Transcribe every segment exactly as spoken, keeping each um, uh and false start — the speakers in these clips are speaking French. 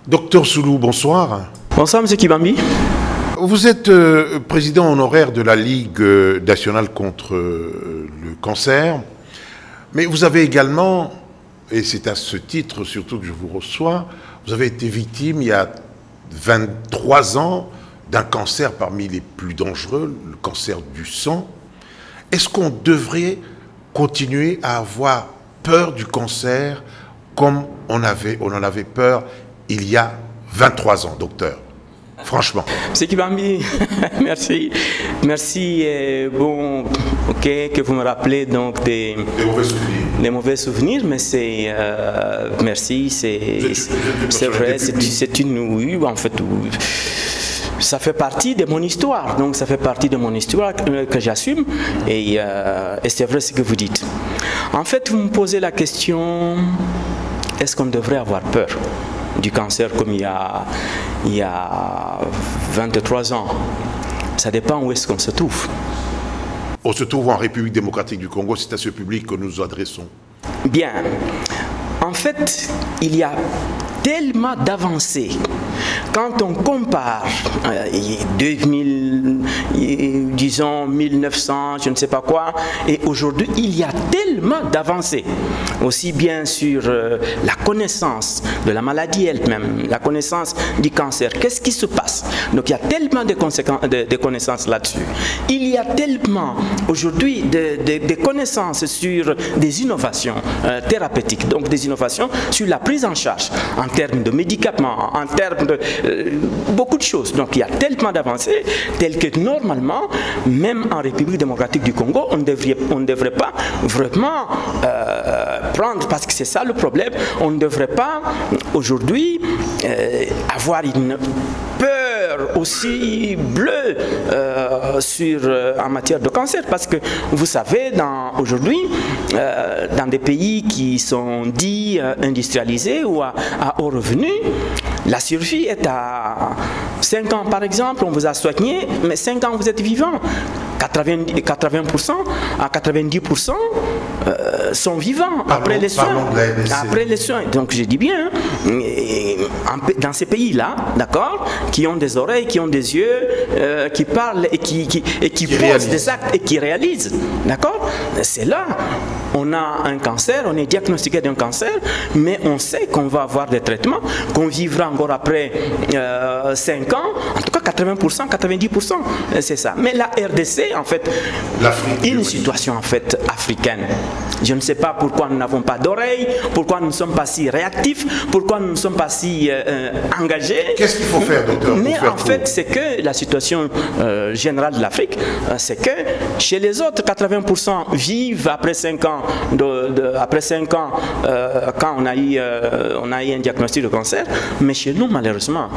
Docteur Soulou, bonsoir. Bonsoir, M. Kibambi. Vous êtes euh, président honoraire de la Ligue euh, nationale contre euh, le cancer, mais vous avez également, et c'est à ce titre surtout que je vous reçois, vous avez été victime il y a vingt-trois ans d'un cancer parmi les plus dangereux, le cancer du sang. Est-ce qu'on devrait continuer à avoir peur du cancer comme on, avait, on en avait peur il y a vingt-trois ans, docteur? Franchement. M. Kibambi, merci. Merci. Et bon, ok, que vous me rappelez donc des, des mauvais souvenirs. Des mauvais souvenirs, mais c'est. Euh, merci, c'est vrai, c'est une. Oui, en fait. Ça fait partie de mon histoire, donc ça fait partie de mon histoire que, que j'assume, et, euh, et c'est vrai ce que vous dites. En fait, vous me posez la question, est-ce qu'on devrait avoir peur du cancer comme il y a, il y a vingt-trois ans? Ça dépend où est-ce qu'on se trouve. On se trouve en République démocratique du Congo, c'est à ce public que nous nous adressons. Bien. En fait, il y a tellement d'avancées. Quand on compare euh, deux mille, disons mille neuf cents, je ne sais pas quoi, et aujourd'hui, il y a tellement d'avancées, aussi bien sur euh, la connaissance de la maladie elle-même, la connaissance du cancer. Qu'est-ce qui se passe? Donc il y a tellement de, de, de connaissances là-dessus. Il y a tellement aujourd'hui de, de, de connaissances sur des innovations euh, thérapeutiques, donc des innovations sur la prise en charge en termes de médicaments, en termes de euh, beaucoup de choses. Donc il y a tellement d'avancées telles que normalement, même en République démocratique du Congo, on devrait, on ne devrait pas vraiment euh, prendre, parce que c'est ça le problème, on ne devrait pas aujourd'hui euh, avoir une peur aussi bleue euh, sur, euh, en matière de cancer, parce que vous savez, aujourd'hui, euh, dans des pays qui sont dits euh, industrialisés ou à, à haut revenu, la survie est à cinq ans par exemple, on vous a soigné, mais cinq ans vous êtes vivant. quatre-vingts pour cent à quatre-vingt-dix pour cent euh, sont vivants pardon, après les soins. De après les soins. Donc je dis bien, dans ces pays-là, d'accord, qui ont des oreilles, qui ont des yeux, euh, qui parlent et qui, qui, et qui, qui posent réalise. des actes et qui réalisent, d'accord. C'est là, on a un cancer, on est diagnostiqué d'un cancer, mais on sait qu'on va avoir des traitements, qu'on vivra encore après euh, cinq ans, en tout cas quatre-vingts pour cent, quatre-vingt-dix pour cent, c'est ça. Mais la R D C, en fait, une situation en fait africaine. Je ne sais pas pourquoi nous n'avons pas d'oreilles, pourquoi nous ne sommes pas si réactifs, pourquoi nous ne sommes pas si euh, engagés. Qu'est-ce qu'il faut faire, docteur? Mais faire en fait, c'est que la situation euh, générale de l'Afrique, euh, c'est que chez les autres, quatre-vingts pour cent vivent après cinq ans, de, de, après cinq ans euh, quand on a, eu, euh, on a eu un diagnostic de cancer, mais chez nous, malheureusement,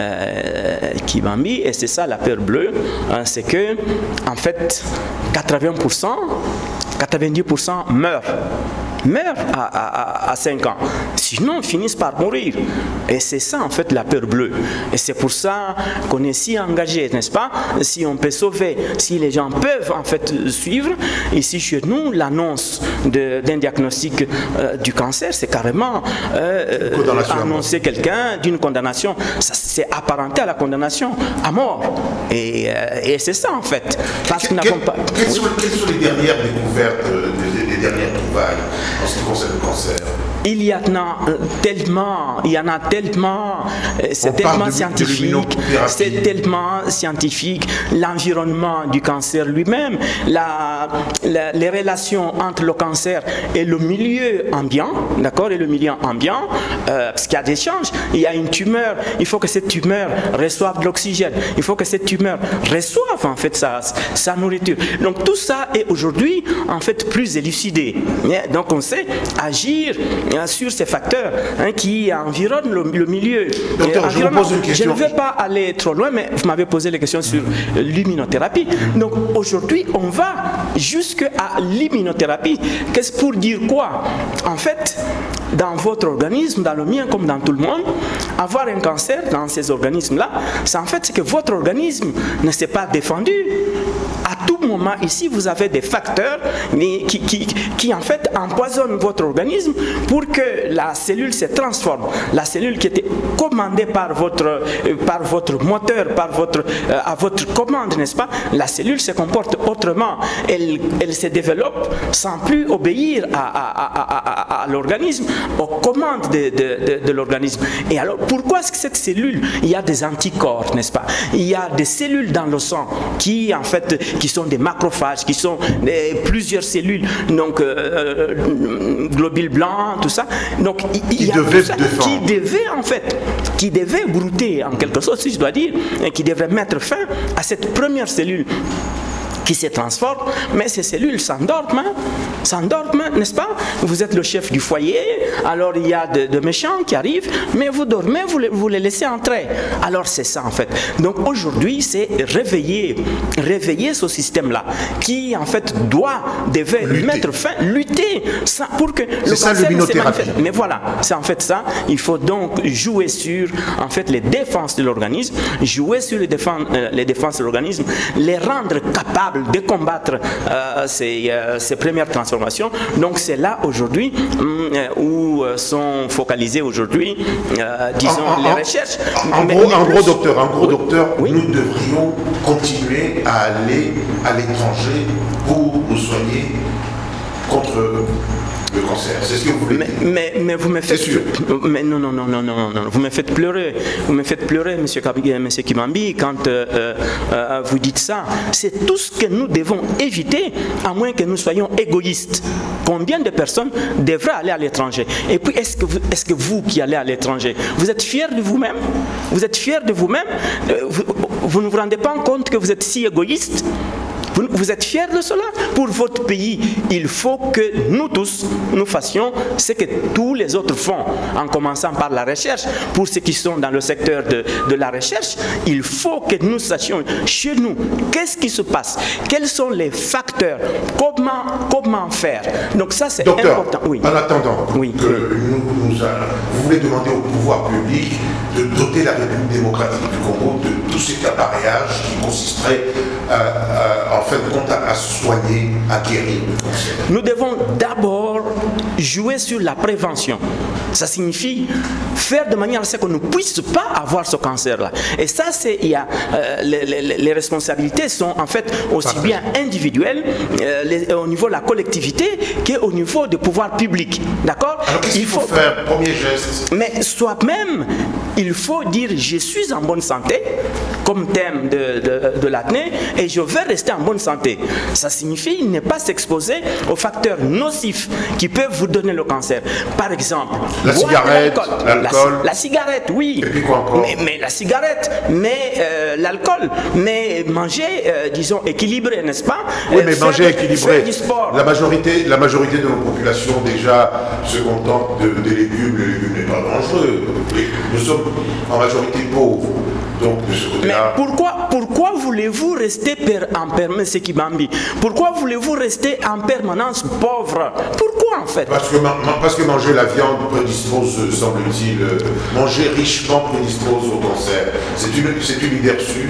euh, Kibambi, et c'est ça la peur bleue, euh, c'est que en fait, quatre-vingts pour cent, quatre-vingt-dix pour cent meurent. meurent à, à, à cinq ans. Sinon, ils finissent par mourir. Et c'est ça, en fait, la peur bleue. Et c'est pour ça qu'on est si engagé, n'est-ce pas? Si on peut sauver, si les gens peuvent, en fait, suivre. Ici, chez nous, l'annonce d'un diagnostic euh, du cancer, c'est carrément euh, annoncer quelqu'un d'une condamnation. C'est apparenté à la condamnation à mort. Et, euh, et c'est ça, en fait. Parce que, que, que, pas... quelles, sont, quelles sont les dernières découvertes, les, les dernières trouvailles en ce qui concerne le cancer? Il y en a tellement, il y en a tellement, c'est tellement scientifique, c'est tellement scientifique, l'environnement du cancer lui-même, la, la, les relations entre le cancer et le milieu ambiant, d'accord, et le milieu ambiant, euh, parce qu'il y a des changes, il y a une tumeur, il faut que cette tumeur reçoive de l'oxygène, il faut que cette tumeur reçoive en fait sa, sa nourriture. Donc tout ça est aujourd'hui en fait plus élucidé. Donc on sait agir sur ces facteurs hein, qui environnent le, le milieu. Docteur, je, vous pose une question. Je ne vais pas aller trop loin, mais vous m'avez posé les questions sur l'immunothérapie. Donc aujourd'hui, on va jusqu'à l'immunothérapie. Qu'est-ce pour dire quoi? En fait, dans votre organisme, dans le mien comme dans tout le monde, avoir un cancer dans ces organismes-là, c'est en fait que votre organisme ne s'est pas défendu. À tout moment, ici, vous avez des facteurs qui, qui, qui en fait empoisonnent votre organisme pour pour que la cellule se transforme, la cellule qui était commandée par votre, euh, par votre moteur, par votre, euh, à votre commande, n'est-ce pas? La cellule se comporte autrement. Elle, elle se développe sans plus obéir à, à, à, à, à l'organisme, aux commandes de, de, de, de l'organisme. Et alors, pourquoi est-ce que cette cellule, il y a des anticorps, n'est-ce pas? Il y a des cellules dans le sang qui, en fait, qui sont des macrophages, qui sont des, plusieurs cellules, donc euh, globules blancs, tout ça. Donc, il, il y a tout ça qui devait, en fait, qui devait brouter, en quelque sorte, si je dois dire, et qui devrait mettre fin à cette première cellule qui se transforme, mais ces cellules s'endorment, hein, s'endorment, n'est-ce pas? Vous êtes le chef du foyer, alors il y a de, de méchants qui arrivent, mais vous dormez, vous les, vous les laissez entrer. Alors c'est ça en fait. Donc aujourd'hui, c'est réveiller, réveiller ce système-là, qui en fait doit, devait lutter. mettre fin, lutter, ça, pour que le ça, cancer le ne se manifeste. Mais voilà, c'est en fait ça. Il faut donc jouer sur en fait les défenses de l'organisme, jouer sur les défenses, euh, les défenses de l'organisme, les rendre capables de combattre euh, ces, euh, ces premières transformations. Donc c'est là aujourd'hui euh, où euh, sont focalisées aujourd'hui, euh, disons, en, les en, recherches. En, en, mais, gros, mais en plus, gros, docteur, en gros, oui, docteur oui. nous devrions continuer à aller à l'étranger pour nous soigner contre le cancer. C'est ce que vous voulez mais, dire. Mais, mais vous me faites... C'est sûr. Mais non, non, non, non, non, non. Vous me faites pleurer. Vous me faites pleurer, monsieur, monsieur Kibambi, quand euh, euh, vous dites ça. C'est tout ce que nous devons éviter, à moins que nous soyons égoïstes. Combien de personnes devraient aller à l'étranger? Et puis, est-ce que, vous, est-ce que vous qui allez à l'étranger, vous êtes fiers de vous-même? Vous êtes fiers de vous-même? vous, vous ne vous rendez pas compte que vous êtes si égoïste? Vous, vous êtes fiers de cela? Pour votre pays, il faut que nous tous, nous fassions ce que tous les autres font, en commençant par la recherche. Pour ceux qui sont dans le secteur de, de la recherche, il faut que nous sachions chez nous, qu'est-ce qui se passe? Quels sont les facteurs? Comment, comment faire? Donc ça, c'est important. Oui. En attendant oui. que nous, nous allons, vous voulez demander au pouvoir public de doter la République démocratique du Congo de tout cet appareillage qui consisterait à, à, en fin de compte à, à soigner, à guérir le cancer. Nous devons d'abord jouer sur la prévention. Ça signifie faire de manière à ce qu'on ne puisse pas avoir ce cancer-là. Et ça, c'est, il y a, euh, les, les, les responsabilités sont en fait aussi Parfait. bien individuelles euh, les, au niveau de la collectivité qu'au niveau du pouvoir public. D'accord? Alors qu'est-ce qu'il faut, faut faire? Premier geste. Mais soi-même, il faut dire je suis en bonne santé, comme thème de, de, de l'acné, et je veux rester en bonne santé. Ça signifie ne pas s'exposer aux facteurs nocifs qui peuvent vous donner le cancer. Par exemple, la cigarette, l'alcool. La, la cigarette, oui. Et puis quoi encore? Mais, mais la cigarette, mais euh, l'alcool, mais manger, euh, disons, équilibré, n'est-ce pas? Oui, mais faire manger équilibré. Du sport. La majorité, la majorité de nos populations déjà se contentent de, de légumes. Les légumes n'est pas dangereux. Nous sommes en majorité pauvres. Donc, de ce côté-là... Mais pourquoi, pourquoi voulez-vous rester per, en permanence, M. Kibambi? Pourquoi voulez-vous rester en permanence pauvre? Pourquoi en fait? Parce que, parce que manger la viande prédispose, semble-t-il, manger richement prédispose au cancer. C'est une, c'est une idée reçue.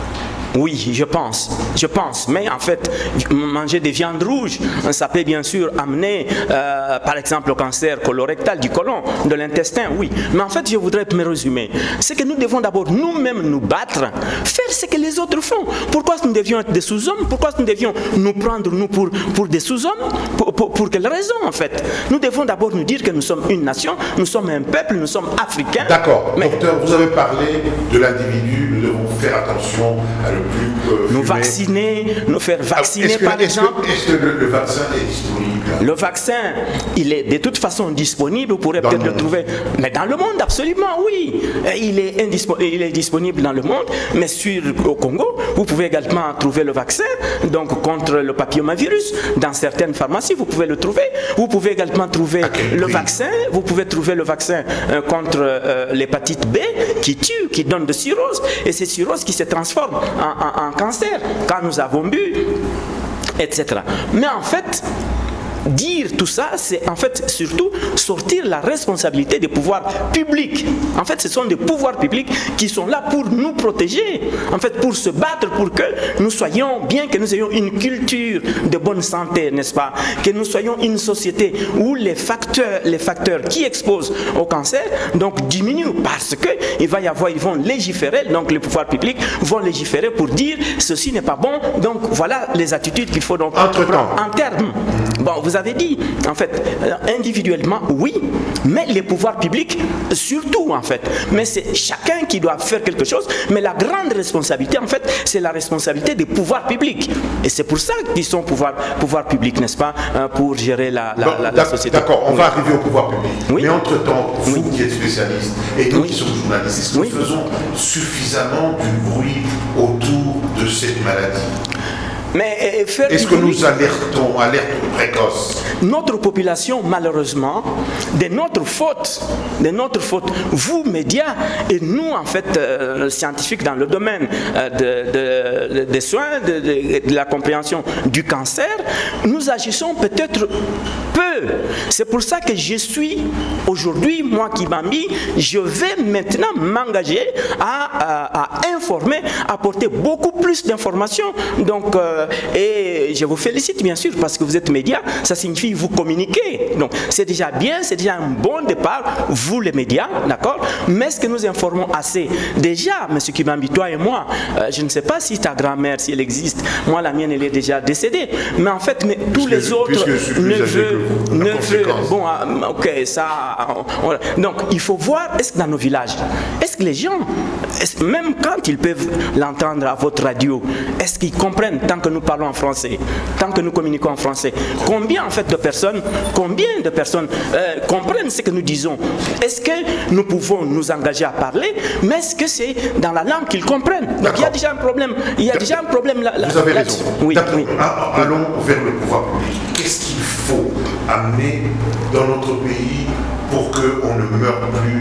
Oui, je pense, je pense, mais en fait, manger des viandes rouges, ça peut bien sûr amener, euh, par exemple, le cancer colorectal du côlon, de l'intestin, oui. Mais en fait, je voudrais me résumer. C'est que nous devons d'abord nous-mêmes nous battre, faire ce que les autres font. Pourquoi nous devions être des sous-hommes? Pourquoi nous devions nous prendre, nous, pour, pour des sous-hommes? Pour, pour, pour quelle raison, en fait? Nous devons d'abord nous dire que nous sommes une nation, nous sommes un peuple, nous sommes africains. D'accord. Mais... Docteur, vous avez parlé de l'individu, nous devons faire attention à le plus euh, nous vacciner, nous faire vacciner est-ce que, par est-ce exemple. Que, est-ce que le, le vaccin est disponible? Le vaccin, il est de toute façon disponible, vous pourrez dans peut-être le, le trouver. Mais dans le monde, absolument, oui. Il est, il est disponible dans le monde, mais sur, au Congo, vous pouvez également trouver le vaccin donc contre le papillomavirus. Dans certaines pharmacies, vous pouvez le trouver. Vous pouvez également trouver le prix? vaccin, vous pouvez trouver le vaccin euh, contre euh, l'hépatite B qui tue, qui donne de cirrhose, et c'est cirrhose qui se transforme en, en, en cancer quand nous avons bu, et cetera. Mais en fait, dire tout ça, c'est en fait surtout sortir la responsabilité des pouvoirs publics. En fait, ce sont des pouvoirs publics qui sont là pour nous protéger, en fait, pour se battre, pour que nous soyons, bien que nous ayons une culture de bonne santé, n'est-ce pas, que nous soyons une société où les facteurs, les facteurs qui exposent au cancer, donc diminuent, parce que il va y avoir, ils vont légiférer, donc les pouvoirs publics vont légiférer pour dire ceci n'est pas bon, donc voilà les attitudes qu'il faut donc prendre en terme. Bon, vous avez dit, en fait, individuellement, oui, mais les pouvoirs publics, surtout, en fait. Mais c'est chacun qui doit faire quelque chose, mais la grande responsabilité, en fait, c'est la responsabilité des pouvoirs publics. Et c'est pour ça qu'ils sont pouvoirs, pouvoirs publics, n'est-ce pas, pour gérer la, la, bon, la, la société. D'accord, on oui. va arriver au pouvoir public. Oui. Mais entre-temps, vous oui. qui êtes spécialiste, et nous oui. qui sommes journalistes, est-ce que oui. nous faisons suffisamment du bruit autour de cette maladie? Mais faire Est-ce que nous alertons, alerte précoce? Notre population, malheureusement, de notre faute, de notre faute, vous, médias, et nous, en fait, euh, scientifiques dans le domaine euh, de, de, de, des soins, de, de, de la compréhension du cancer, nous agissons peut-être peu. C'est pour ça que je suis, aujourd'hui, moi qui m'en mis, je vais maintenant m'engager à, à, à informer, à apporter beaucoup plus d'informations. Donc, euh, et je vous félicite bien sûr parce que vous êtes médias, ça signifie vous communiquer. Donc c'est déjà bien, c'est déjà un bon départ, vous les médias, d'accord? Mais est-ce que nous informons assez? Déjà, M. Kibambi, toi et moi, euh, je ne sais pas si ta grand-mère, si elle existe, moi la mienne elle est déjà décédée, mais en fait, mais tous les autres neveux, neveux, bon, euh, ok, ça, on, donc il faut voir, est-ce que dans nos villages, est-ce que les gens, même quand ils peuvent l'entendre à votre radio, est-ce qu'ils comprennent tant que nous parlons en français, tant que nous communiquons en français, combien en fait de personnes, combien de personnes euh, comprennent ce que nous disons? Est-ce que nous pouvons nous engager à parler, mais est-ce que c'est dans la langue qu'ils comprennent? Donc il y a déjà un problème, il y a déjà un problème là. Vous avez raison. Oui, oui. Allons vers le pouvoir public. Qu'est-ce qu'il faut amener dans notre pays pour qu'on ne meure plus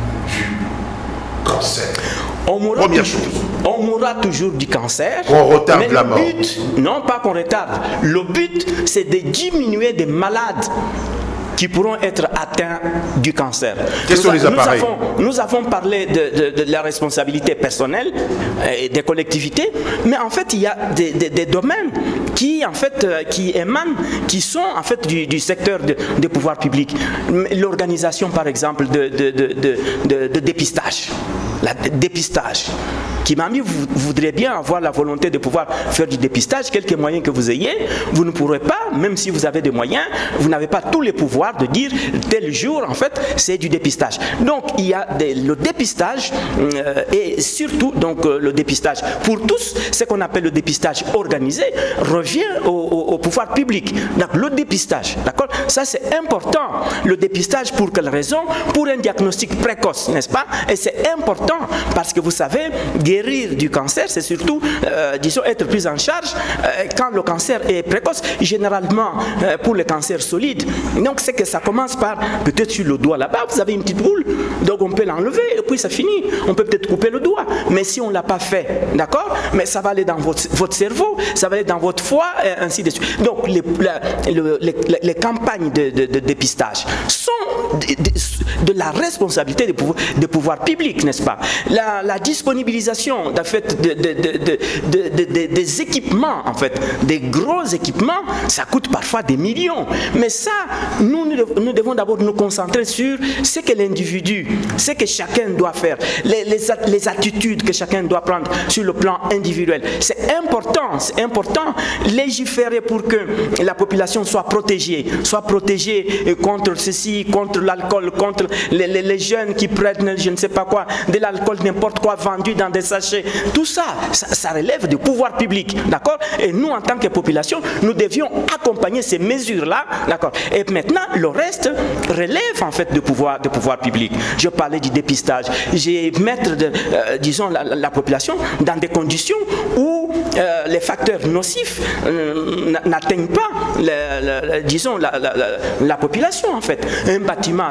du cancer? On mourra, Première toujours, chose. on mourra toujours du cancer. On retarde mais la le mort. But, non pas qu'on retarde. Le but, c'est de diminuer des malades qui pourront être atteints du cancer. Quels sont les appareils? Nous avons, nous avons parlé de, de, de la responsabilité personnelle et des collectivités, mais en fait, il y a des, des, des domaines qui, en fait, qui émanent, qui sont en fait du, du secteur de, de pouvoir public. L'organisation, par exemple, de, de, de, de, de, de dépistage. La dépistage. Kimami, vous voudrez bien avoir la volonté de pouvoir faire du dépistage, quelques moyens que vous ayez, vous ne pourrez pas, même si vous avez des moyens, vous n'avez pas tous les pouvoirs de dire tel jour, en fait, c'est du dépistage. Donc, il y a des, le dépistage euh, et surtout, donc, euh, le dépistage pour tous, ce qu'on appelle le dépistage organisé, revient au, au, au pouvoir public. Donc, le dépistage, d'accord? Ça, c'est important. Le dépistage, pour quelle raison? Pour un diagnostic précoce, n'est-ce pas? Et c'est important parce que vous savez, guérir du cancer, c'est surtout, euh, disons, être pris en charge euh, quand le cancer est précoce, généralement euh, pour les cancers solides. Donc, c'est que ça commence par, peut-être sur le doigt là-bas, vous avez une petite boule, donc on peut l'enlever et puis ça finit. On peut peut-être couper le doigt, mais si on ne l'a pas fait, d'accord? Mais ça va aller dans votre, votre cerveau, ça va aller dans votre foie, et ainsi de suite. Donc, les, la, le, les, les campagnes de, de, de dépistage sont de, de, de la responsabilité des pouvoirs, des pouvoirs publics, n'est-ce pas? La, la disponibilisation de, fait, de, de, de, de, de, de, des équipements, en fait, des gros équipements, ça coûte parfois des millions. Mais ça, nous, nous devons d'abord nous concentrer sur ce que l'individu, ce que chacun doit faire, les, les, les attitudes que chacun doit prendre sur le plan individuel. C'est important, c'est important légiférer pour que la population soit protégée, soit protégée contre ceci, contre l'alcool, contre les, les, les jeunes qui prennent, je ne sais pas quoi, de l'alcool, n'importe quoi vendu dans des sachets. Tout ça, ça, ça relève du pouvoir public, d'accord? Et nous, en tant que population, nous devions accompagner ces mesures-là, d'accord? Et maintenant, le reste relève en fait du pouvoir, du pouvoir public. Je parlais du dépistage. J'ai mettre, de, euh, disons, la, la population dans des conditions où euh, les facteurs nocifs euh, n'atteignent pas, le, le, disons, la, la, la, la population en fait. Un bâtiment avec amiante,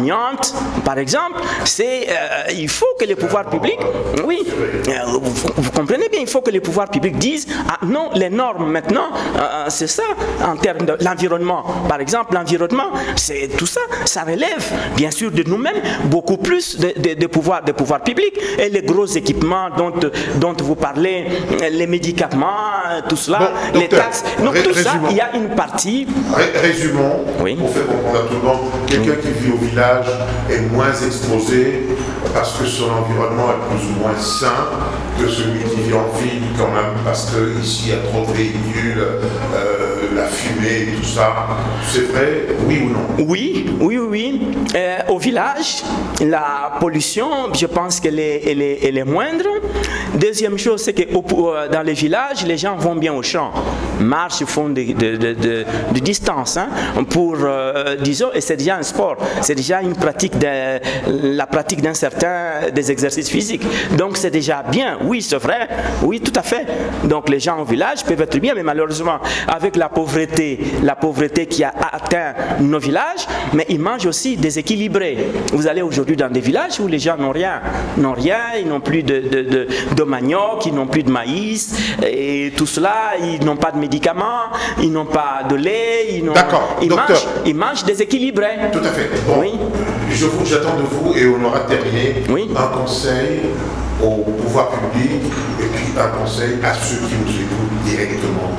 d'amiante, par exemple, c'est, euh, il faut que les pouvoirs publics, oui, euh, vous, vous comprenez bien, il faut que les pouvoirs publics disent, ah non, les normes maintenant, euh, c'est ça, en termes de l'environnement. Par exemple, l'environnement, c'est tout ça, ça relève, bien sûr, de nous-mêmes, beaucoup plus de, de, de, pouvoir, de pouvoirs publics. Et les gros équipements dont, dont vous parlez, les médicaments, tout cela, bon, docteur, les taxes, donc tout ça, il y a une partie... Résumons, oui. Pour faire comprendre à tout le monde, quelqu'un qui vit au village est moins exposé parce que son environnement est plus ou moins sain que celui qui vit en ville quand même, parce qu'ici il y a trop de véhicules, euh, la fumée, tout ça. C'est vrai, oui ou non? Oui, oui, oui. Euh, au village, la pollution, je pense qu'elle est, elle est, elle est moindre. Deuxième chose, c'est que au, dans les villages, les gens vont bien au champ, marchent, font de, de, de, de, de distance, hein, pour, euh, disons, et c'est déjà un sport, c'est déjà une pratique, de, la pratique d'un certain, des exercices physiques. Donc c'est déjà bien, oui, c'est vrai, oui, tout à fait. Donc les gens au village peuvent être bien, mais malheureusement, avec la pauvreté, la pauvreté qui a atteint nos villages, mais ils mangent aussi déséquilibrés. Vous allez aujourd'hui dans des villages où les gens n'ont rien, n'ont rien, ils n'ont plus de, de, de, de manioc, ils n'ont plus de maïs, et tout cela, ils n'ont pas de médicaments, ils n'ont pas de lait, ils n'ont... D'accord, ils docteur. Mangent, ils mangent déséquilibrés. Tout à fait. Bon, oui. je vous, j'attends de vous, et on aura terminé, oui. un conseil au pouvoir public, et puis un conseil à ceux qui nous écoutent directement.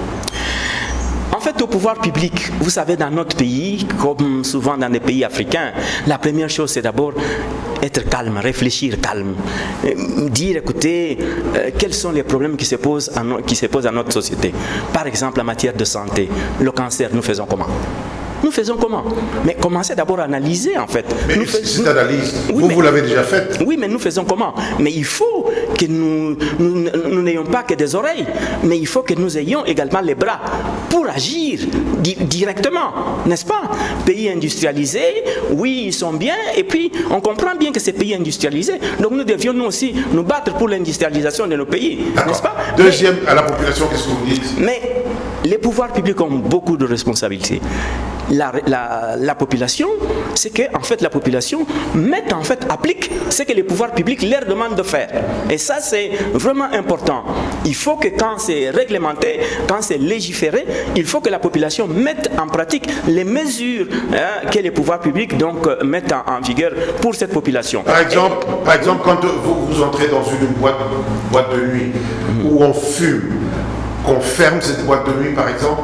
En fait, au pouvoir public, vous savez, dans notre pays, comme souvent dans les pays africains, la première chose, c'est d'abord être calme, réfléchir calme, dire, écoutez, euh, quels sont les problèmes qui se, posent à no qui se posent à notre société. Par exemple, en matière de santé, le cancer, nous faisons comment? Nous faisons comment? Mais commencez d'abord à analyser, en fait. Mais nous cette analyse, oui, vous, mais, vous l'avez déjà faite? Oui, mais nous faisons comment? Mais il faut que nous nous n'ayons pas que des oreilles, mais il faut que nous ayons également les bras pour agir di directement, n'est-ce pas? Pays industrialisés, oui, ils sont bien, et puis on comprend bien que ces pays industrialisés, donc nous devions nous aussi nous battre pour l'industrialisation de nos pays, n'est-ce pas? Deuxième, mais, à la population, qu'est-ce que vous dites? Mais les pouvoirs publics ont beaucoup de responsabilités. La, la, la population, c'est que en fait la population met en fait applique ce que les pouvoirs publics leur demandent de faire. Et ça c'est vraiment important. Il faut que quand c'est réglementé, quand c'est légiféré, il faut que la population mette en pratique les mesures hein, que les pouvoirs publics donc mettent en, en vigueur pour cette population. Par exemple, Et, par exemple quand vous, vous entrez dans une boîte, boîte de nuit mmh. où on fume, qu'on ferme cette boîte de nuit par exemple.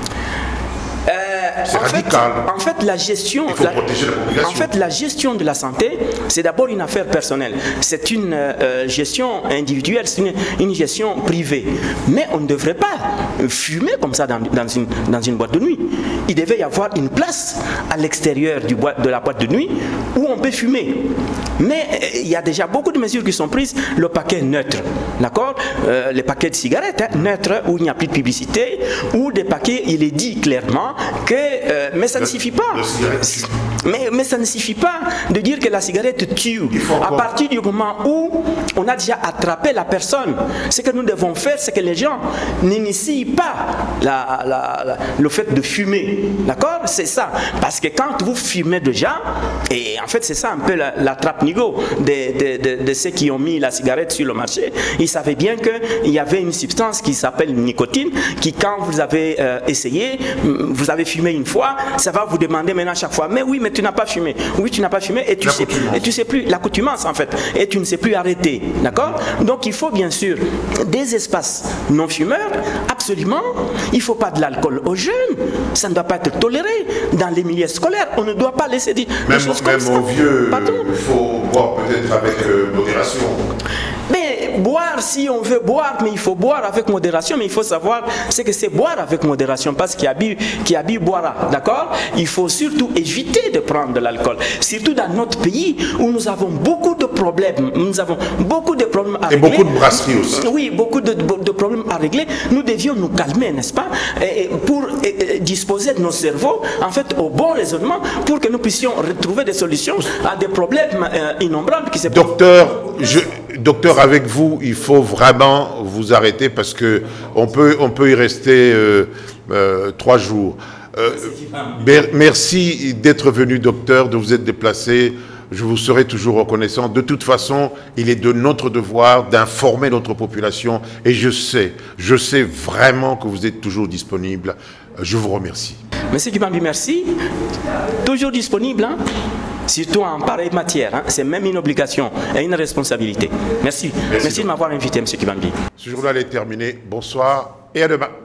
C'est radical. Fait, en fait, la gestion, il faut la, protéger la population. En fait, la gestion de la santé, c'est d'abord une affaire personnelle. C'est une euh, gestion individuelle, c'est une, une gestion privée. Mais on ne devrait pas fumer comme ça dans, dans, une, dans une boîte de nuit. Il devait y avoir une place à l'extérieur de la boîte de nuit où on peut fumer. Mais euh, il y a déjà beaucoup de mesures qui sont prises. Le paquet neutre, d'accord, euh, les paquets de cigarettes hein, neutres où il n'y a plus de publicité, ou des paquets, il est dit clairement que Euh, mais ça le, ne suffit pas. Mais, mais ça ne suffit pas de dire que la cigarette tue. À partir du moment où on a déjà attrapé la personne, ce que nous devons faire, c'est que les gens n'initient pas la, la, la, le fait de fumer. D'accord? C'est ça. Parce que quand vous fumez déjà, et en fait c'est ça un peu la, la trappe-nigo de, de, de, de ceux qui ont mis la cigarette sur le marché, ils savaient bien qu'il y avait une substance qui s'appelle nicotine, qui quand vous avez euh, essayé, vous avez fumé une fois, ça va vous demander maintenant chaque fois, mais oui, mais tu n'as pas fumé. Oui, tu n'as pas fumé et tu sais, et tu sais plus, l'accoutumance en fait, et tu ne sais plus arrêter. D'accord? Donc il faut bien sûr des espaces non fumeurs, absolument. Il ne faut pas de l'alcool aux jeunes, ça ne doit pas être toléré. Dans les milieux scolaires, on ne doit pas laisser des, même, des choses même comme ça. Même aux vieux, Pardon? Il faut boire peut-être avec euh, modération. Mais boire, si on veut boire, mais il faut boire avec modération, mais il faut savoir ce que c'est boire avec modération, parce qu'il y a bu, qui a bu boira, d'accord? Il faut surtout éviter de prendre de l'alcool, surtout dans notre pays où nous avons beaucoup de problèmes, nous avons beaucoup de problèmes à et régler. Et beaucoup de brasseries aussi. Oui, beaucoup de, de problèmes à régler. Nous devions nous calmer, n'est-ce pas? Et pour et, et disposer de nos cerveaux, en fait, au bon raisonnement, pour que nous puissions retrouver des solutions à des problèmes euh, innombrables qui se posent. Docteur, je... Docteur, avec vous, il faut vraiment vous arrêter parce que on peut, on peut y rester euh, euh, trois jours. Euh, mer merci d'être venu, docteur, de vous être déplacé. Je vous serai toujours reconnaissant. De toute façon, il est de notre devoir d'informer notre population. Et je sais, je sais vraiment que vous êtes toujours disponible. Je vous remercie. Monsieur Kibambi, merci. Toujours disponible, hein? Surtout en pareille matière. Hein? C'est même une obligation et une responsabilité. Merci. Merci, merci de m'avoir invité, Monsieur Kibambi. Ce journal est terminé. Bonsoir et à demain.